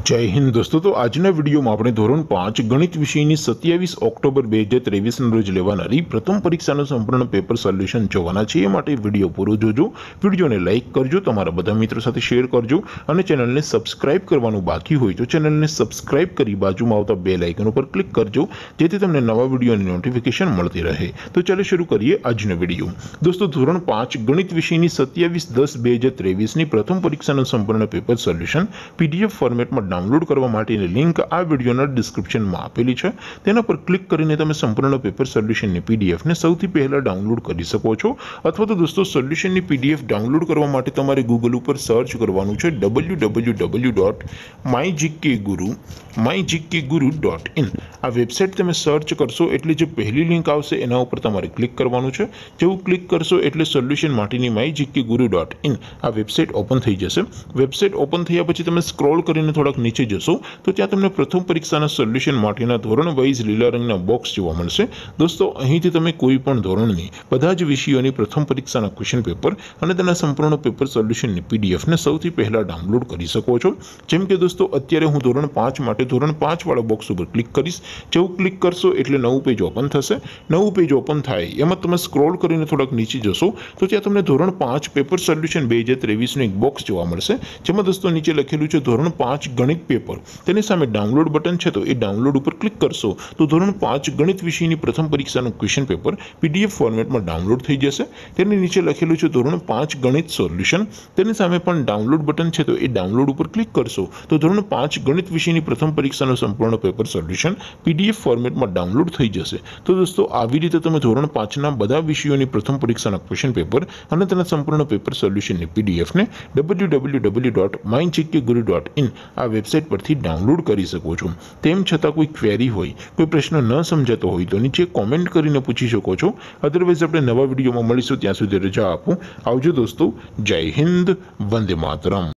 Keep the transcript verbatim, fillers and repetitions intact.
जय हिंद दोस्तों। तो आजना वीडियो में આપણે ધોરણ પાંચ ગણિત વિષયની સત્યાવીસ ઓક્ટોબર બે હજાર ત્રેવીસ ના રોજ લેવાનારી પ્રથમ પરીક્ષાનું સંપૂર્ણ પેપર સોલ્યુશન જોવાના છે। એ માટે વિડિયો પૂરો જોજો, વિડિયોને લાઈક કરજો, તમારા બધા મિત્રો સાથે શેર કરજો અને ચેનલને સબસ્ક્રાઇબ કરવાનું બાકી હોય તો ચેનલને સબસ્ક્રાઇબ કરી બાજુમાં આવતા બેલ આઇકન ઉપર ક્લિક કરજો જેથી તમને નવા વિડિયોની નોટિફિકેશન મળતી રહે। તો ચાલો શરૂ કરીએ આજનો વિડિયો। દોસ્તો ધોરણ પાંચ ગણિત વિષયની સત્યાવીસ દસ બે હજાર ત્રેવીસ ની પ્રથમ પરીક્ષાનું સંપૂર્ણ પેપર સોલ્યુશન પીડીએફ ફોર્મેટમાં डाउनलॉड करवा माटेनी लिंक आ वीडियोना डिस्क्रिप्शन में आपेली है। तेना पर क्लिक करीने तमे संपूर्ण पेपर सोल्यूशन ની पीडीएफ ने સૌથી પહેલા डाउनलॉड કરી શકો છો। અથવા તો દોસ્તો સોલ્યુશન ની पीडीएफ डाउनलॉड કરવા માટે તમારે ગૂગલ ઉપર સર્ચ કરવાનું છે W W W dot my GK guru my GK guru dot in. આ વેબસાઇટ તમે સર્ચ કરશો એટલે જે પહેલી લિંક આવશે એના ઉપર તમારે ક્લિક કરવાનું છે। જેવું ક્લિક કરશો એટલે સોલ્યુશન માટેની my GK guru dot in આ વેબસાઇટ ઓપન થઈ જશે। વેબસાઇટ ઓપન થયા પછી તમે સ્ક્રોલ કરીને થોડાક नीचे जशो तो त्या तमने प्रथम परीक्षाना सोल्यूशन माटेना धोरण वाइज लीला रंगना बॉक्स जोवा मळशे। दोस्तों અહીંથી તમે કોઈ પણ ધોરણની બધા જ વિષયોની પ્રથમ પરીક્ષાના ક્વેશ્ચન પેપર અને તેના સંપૂર્ણ પેપર સોલ્યુશનની પીડીએફ ને સૌથી પહેલા ડાઉનલોડ કરી શકો છો। જેમ કે દોસ્તો અત્યારે હું ધોરણ પાંચ માટે ધોરણ પાંચ વાળા બોક્સ ઉપર ક્લિક કરીશ। જેવું ક્લિક કરશો એટલે નવું પેજ ઓપન થશે। નવું પેજ ઓપન થાય એમાં તમે સ્ક્રોલ કરીને થોડાક નીચે જશો તો ત્યાં તમને ધોરણ પાંચ પેપર સોલ્યુશન બે હજાર ત્રેવીસ નું એક બોક્સ જોવા મળશે। જેમાં દોસ્તો નીચે લખેલું છે ધોરણ પાંચ ગણિત पेपर तेने सामे डाउनलॉड बटन है तो ये डाउनलॉड पर क्लिक करशो तो धोरण पांच गणित विषयनी प्रथम परीक्षाનું क्वेश्चन पेपर पीडीएफ फॉर्मेट में डाउनलॉड થઈ જશે। તેની નીચે લખેલું છે ધોરણ પાંચ ગણિત સોલ્યુશન તેની સામે પણ ડાઉનલોડ બટન છે તો એ ડાઉનલોડ ઉપર ક્લિક કરશો તો ધોરણ પાંચ ગણિત વિષયની પ્રથમ પરીક્ષાનું સંપૂર્ણ પેપર સોલ્યુશન પીડીએફ ફોર્મેટમાં ડાઉનલોડ થઈ જશે। તો દોસ્તો આવી રીતે તમે ધોરણ પાંચ ના બધા વિષયોની પ્રથમ પરીક્ષાના ક્વેશ્ચન પેપર અને તેના સંપૂર્ણ પેપર સોલ્યુશનની પીડીએફ ને W W W dot my GK guru dot in આ વેબસાઇટ પરથી डाउनलॉड કરી શકો છો। તેમ છતાં કોઈ ક્વેરી હોય, કોઈ પ્રશ્ન ન સમજાતો હોય તો નીચે કોમેન્ટ કરીને પૂછી શકો છો। અધરવાઇઝ આપણે નવા વિડીયોમાં મળીશું, ત્યાં સુધી રજા આપો। આવજો દોસ્તો। જય હિન્દ, વંદે માતરમ।